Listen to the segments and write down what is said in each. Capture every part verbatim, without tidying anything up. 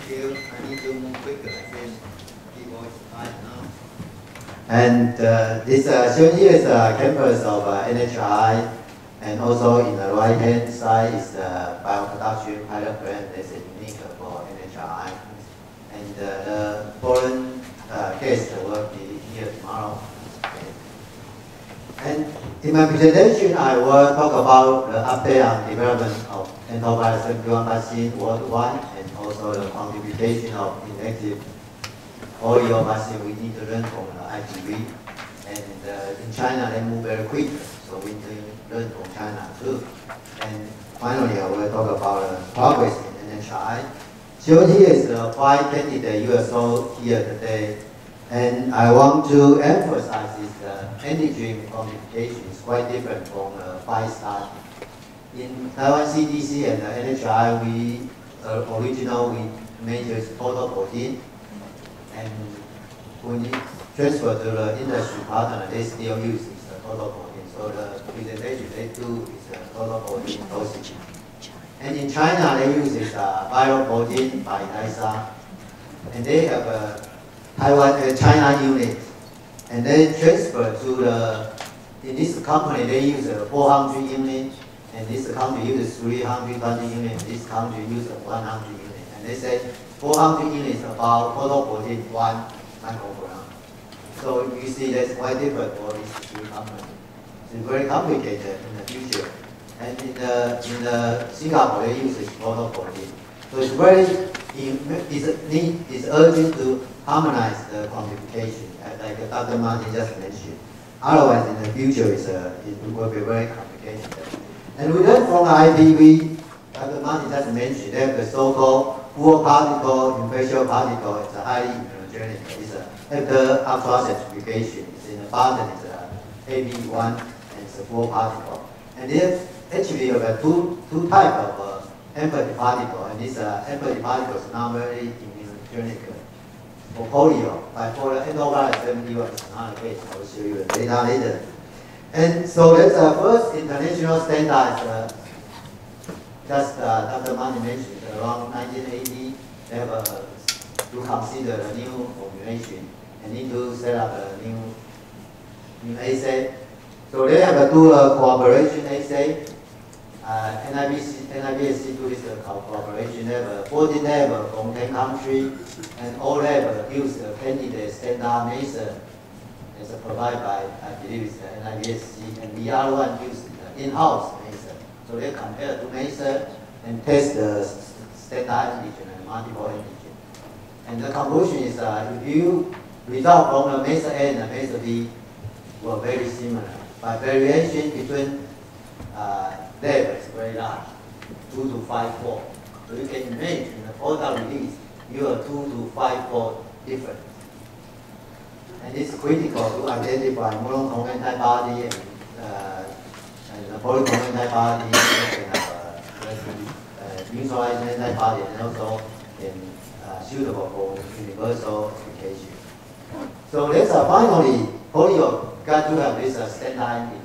you. I need to move quicker. I think keyboard is tight now. And uh, this uh, shown here is a campus of uh, N H I, and also in the right hand side is the bioproduction pilot plant that's unique for N H I. And uh, the foreign uh, guest will be here tomorrow. And in my presentation, I will talk about the update on development of antivirus M Q one vaccine worldwide, and also the quantification of inactive polio vaccine we need to learn from the I P V. And uh, in China, they move very quick, so we need to learn from China too. And finally, I will talk about the progress in N H I. Shown here is the five candidate U S O here today. And I want to emphasize is the antigen quantification is quite different from the five study. In Taiwan C D C and the N H I, we uh, original we measure total protein, and when it transfer to the industry partner, they still use is the total protein. So the presentation they do is the total protein dosage. And in China, they use is uh, viral protein by D I S A, and they have a Taiwan uh, China unit, and then transfer to the, in this company they use a four hundred unit, and this country uses three hundred twenty unit, this country uses one hundred unit, and they say four hundred units about total protein one microgram. So you see that's quite different for these three companies. It's very complicated in the future. And in the, in the Singapore they use total protein. So it's very, it's, need, it's urgent to harmonize the quantification, like Doctor Martin just mentioned. Otherwise, in the future, it's a, it will be very complicated. And we learned from the I P V, Doctor Martin just mentioned, they have the so-called full particle, infectious particle. It's a highly immunogenic. It's a, after ultra-centrifugation, it's in the bottom, it's a A B one, and it's a full particle. And they actually have a two, two types of uh, empathy particle, and this uh, empathy particle is not very immunogenic for polio, but for the endovirus M Q one, it's not the case. I will show you the data later. And so that's the first international standard. Uh, just uh, Doctor Martin mentioned, around nineteen eighty, they have uh, to consider the new formulation and need to set up a new, new assay. So they have a do a cooperation assay. Uh, N I B C, N I B S C do this uh, cooperation. They have uh, fourteen lab from ten countries, and all lab use the candidate standard method as provided by, I believe it's the N I B S C, and the other one use the in-house method. So they compare two methods and test the standard antigen and multiple antigen. And the conclusion is uh, if you result from the method A and the method B were very similar, but variation between uh, lab is very large, two to five fold. So you can imagine in the product release, you are two to five fold different. And it's critical to identify monoclonal antibody and, uh, and the polyclonal antibody, and have uh, neutralizing antibody, and also in, uh, suitable for universal application. So that's uh, finally polio got to have this uh, standard antigen.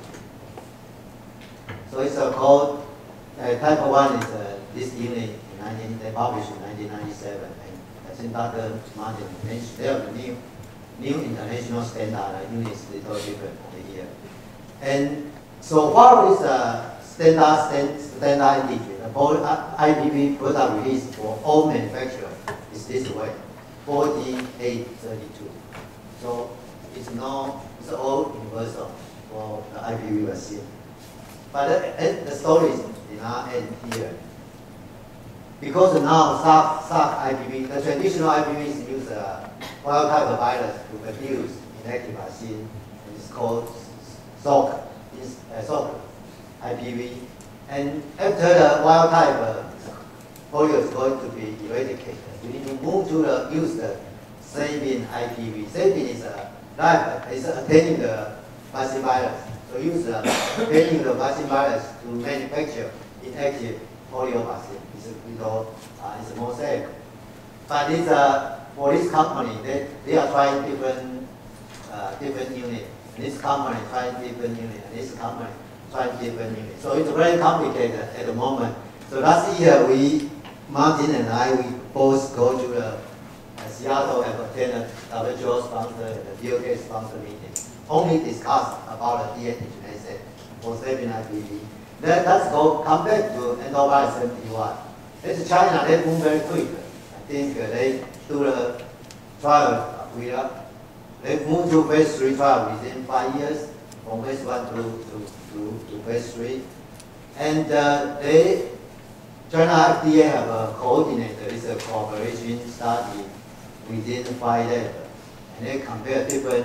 So it's uh, called uh, type one is uh, this unit in nineteen, they published in nineteen ninety-seven, and I think Doctor Martin mentioned they have a new new international standard uh, unit is a little different over here. And so what is the uh, standard stand, standard antigen? The I P V product release for all manufacturers is this way, forty-eight thirty-two. So it's no, it's all universal for the I P V vaccine. But the, the story is not end here. Because now SARS, SARS I P V, the traditional I P Vs use a wild type of virus to produce inactive vaccine, and it's called S O C, it's uh, S O C I P V. And after the wild type uh, polio is going to be eradicated, we need to move to the, use the Sabin I P V. Sabin is a live, it's attaining the vaccine virus. So use uh, attaining the vaccine virus to manufacture inactive polio vaccine. It's a little, uh, it's more safe. But it's, uh, for this company, they, they are trying different uh, different units. This company trying different units, and this company trying different units. So it's very complicated at the moment. So last year we Martin and I, we both go to the uh, Seattle and attend a W H O sponsor and the Bill Gates sponsor meeting. Only discuss about the antigen assay for Sabin I P V. That, let's go come back to antibody seventy-one. It's China, they move very quick. I think uh, they do the trial, we are, they move to phase three trial within five years, from phase one to, to, to, to phase three. And uh, they, China F D A have a coordinator, it's a cooperation study within five days. And they compare different,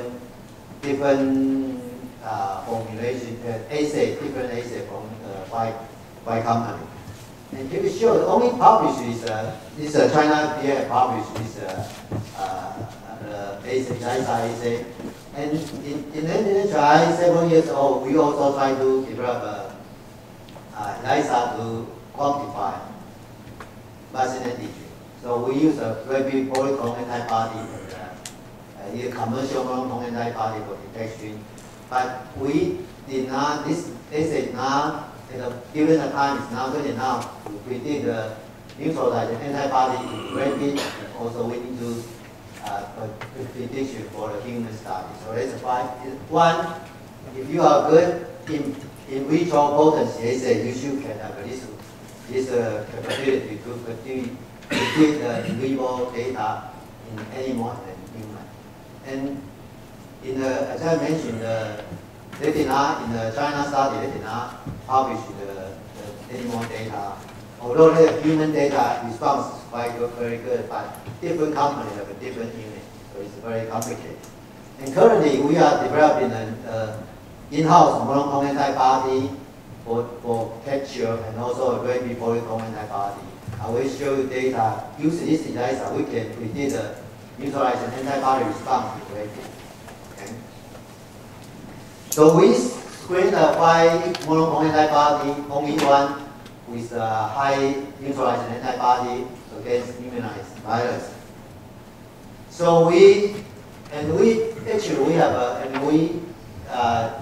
different uh, formulation, uh, assay, different assay from uh, five, five companies. And to be sure, the only published is, uh, is uh, China F D A published is uh, uh, uh, assay, ELISA assay. And in, in N H I, several years old, we also try to develop a uh, ELISA to quantify vaccine antigen. So we use a rapid polyclonal antibody, and, uh, uh, commercial monoclonal antibody for detection. But we did not, this assay not, at a given the time is not good enough to predict the neutralizing antibody in rapid, and also we need to uh, a prediction for the human study. So that's why, one, if you are good in in vitro potency assay, you should can have this, this uh, capability to predict, predict the in vivo data in animal and human. And in the, as I mentioned, the, they did not, in the China study, they did not publish the, the animal data. Although the human data response is quite good, very good, but different companies have a different unit, so it's very complicated. And currently, we are developing an uh, in-house monoclonal antibody for, for capture and also a rapid polyclonal antibody. I will show you data. Using this ELISA, we can predict the neutralizing antibody response to rapid. Okay. So we screen the five monoclonal antibody, only one with a high neutralizing antibody against immunized virus. So we, and we, actually we have a, and we, uh,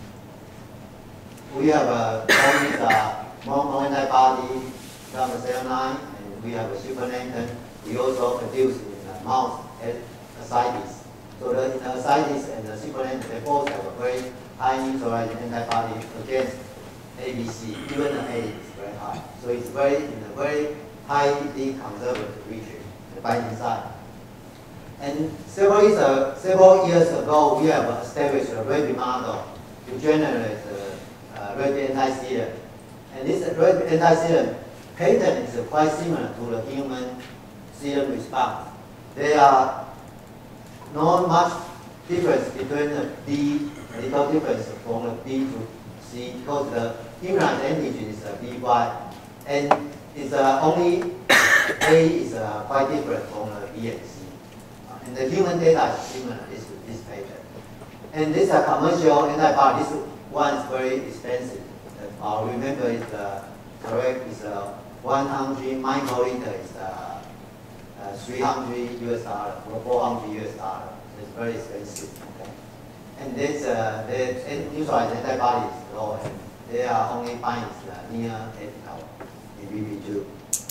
we have a only uh, monoclonal antibody from the cell line, and we have a supernatant. We also produce in the mouse ascites. So the in the ascites and the supernatant, they both have a very high neutralizing antibody against A B C, even the A is very high. So it's very in a very highly conserved region, the binding site. And several years, uh, several years ago, we have established a rapid model to generate uh, uh, rapid anti-serum. And this rapid anti-serum pattern is uh, quite similar to the human serum response. There are not much difference between the D, a little difference from the B to C, because the immunized antigen is a B Y, and it's uh, only A is uh, quite different from the B and C. Uh, and the human data is similar, this, this pattern. And this uh, commercial antibody, this one is very expensive. Uh, I'll remember it's uh, correct, it's uh, one hundred microliter is uh, uh, three hundred U S dollar or four hundred U S dollar. It's very expensive. Okay? And this uh, the neutralizing antibody is low, and they are only binds uh, near epitope in B B two.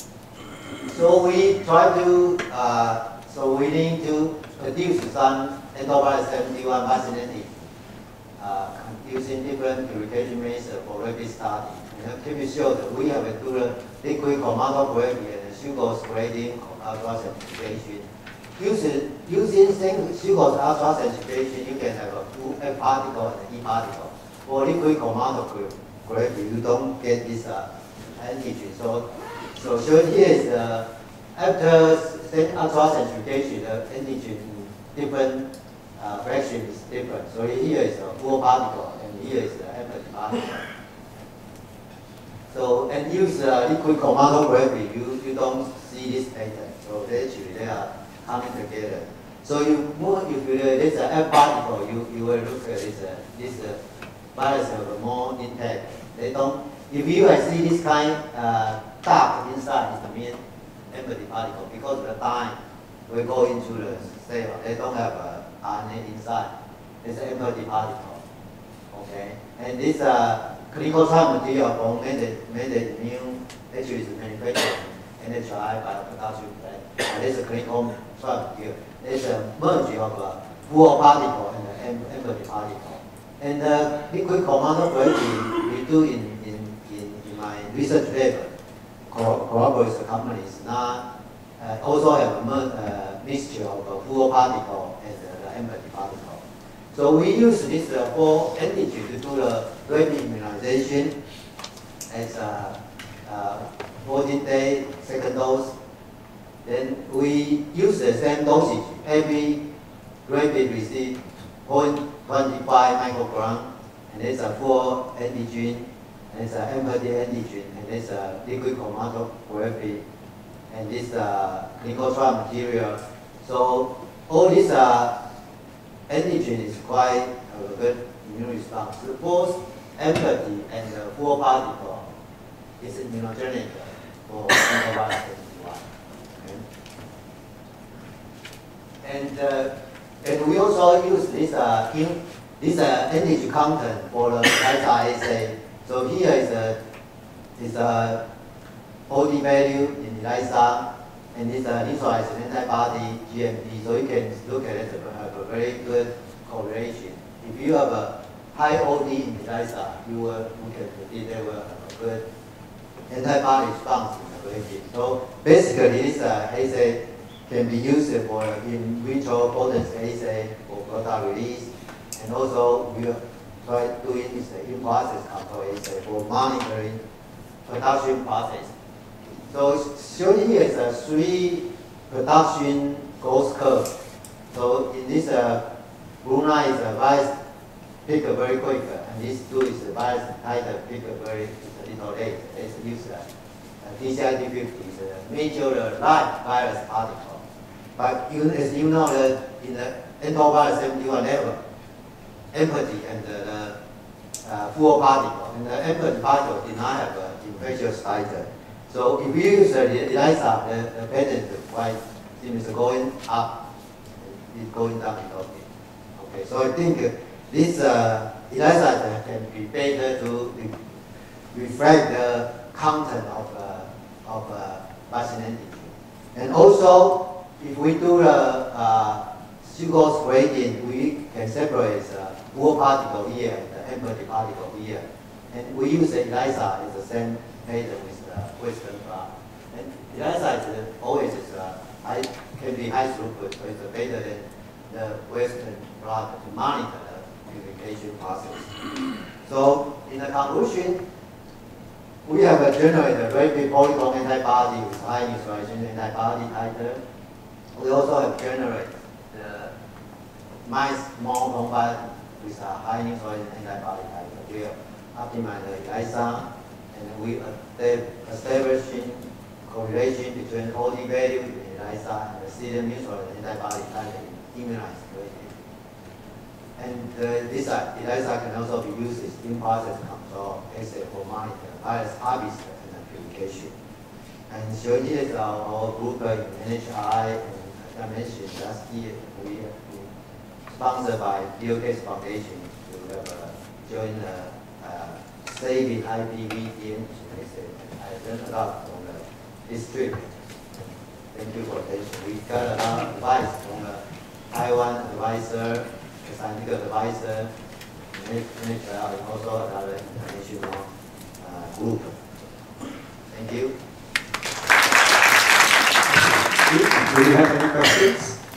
So we try to, uh, so we need to produce some antibody seventy-one vaccinated uh, using different purification methods for rapid study. And to be sure that we have to do the liquid chromatography and sugar grading of ultracentrifugation. Using, using sugar ultracentrifugation, you can have a two F particle and E particle. For liquid chromatography, you don't get this uh, antigen. So, so shown here is uh, after ultracentrifugation, the antigen different uh, fraction is different. So here is a full particle, and here is the empty particle. So, and use uh, liquid chromatography, you, you don't see this pattern. So they actually they are coming together. So you move, if you, there's an F particle, you, you will look at this, uh, this uh, virus have more intact. They don't, if you uh, see this kind uh, dark inside, it's the mean empty particle, because the time will go into the cell. They don't have uh, R N A inside. It's an empty particle. Okay? And this uh, clinical trial material from made immune actually is manufactured N H I bioproduction plant. And there's a clean home trap here. There's a merge of a fuel particle and an empty particle. And the liquid chromatography we do in, in, in, in my research lab collaborates the companies not uh, also have a uh, mixture of a fuel particle and uh, the empty particle. So we use this uh, four antigen to do the rapid immunization as a uh, fourteen day second dose. Then we use the same dosage. Every rapid receive zero point two five microgram, and it's a full antigen, and it's an empty antigen, and it's a liquid chromatography, and this uh, Nicotra material. So all these uh, antigen is quite a good immune response. So both empty and the full particle is immunogenic for antivirus twenty-one. Okay. And uh, and we also use this uh, in, this uh, antigen content for the ELISA assay. So here is a is a O D value in ELISA, and this uh, neutralized antibody G M P. So you can look at it have a very good correlation. If you have a high O D in ELISA, you will you can predict they will have a good antibody response in the patient. So basically, this uh, assay can be used for in vitro potency assay for product release, and also we are try doing this in-process control assay for monitoring production process. So shown here is a three production growth curve. So in this uh, blue line is a virus pick very quick, and this two is the virus titer pick very a little late. It's used uh, T C I D fifty is a major live virus particle. But you, as you know, that in the endovirus seventy-one level, empty and the uh, full particle, and the empty particle did not have an infectious titer. So if you use the ELISA, the, the pattern quite seems going up, it's going down a little bit. Okay, so I think uh, this uh, ELISA can be better to re reflect the content of uh, of uh, vaccine antigen. And also, if we do the uh, sucrose gradient, we can separate the uh, full particle here and the empty particle here. And we use the ELISA as the same pattern with the Western blot. And ELISA is uh, always is, uh, high, can be high throughput, so it's better than the Western blot to monitor the purification process. So in the conclusion, we have a generated rapid polyclonal antibody with high neutralization antibody titer. We also have generated the mice monoclonal with a high neutralization antibody titer. We have optimized the ELISA, and we are establishing correlation between O D value in ELISA and the serum neutralizing antibody titer in immunized gradient. And uh, this uh, ELISA can also be used as in-process control assay for monitor virus harvest and purification. And shown here is our, our group in N H I, and as I mentioned last year, we have been sponsored by Bill Gates Foundation to have uh, joined the uh, Saving I P V D N assay. And I learned a lot from uh, this trip. Thank you for attention. We got a lot of advice from the Taiwan advisor, the scientific advisor, N H L, and also another international uh, group. Thank you. Do you have any questions?